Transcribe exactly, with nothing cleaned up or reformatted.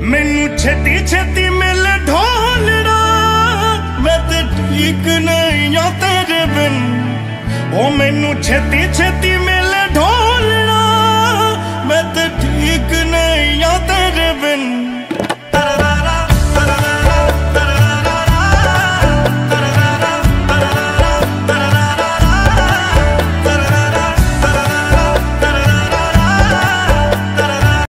मैनू छेती छेती मिले ढोलना, मैं ते ठीक नहीं आ तेरे बिन। ओ मैनू छेती छेती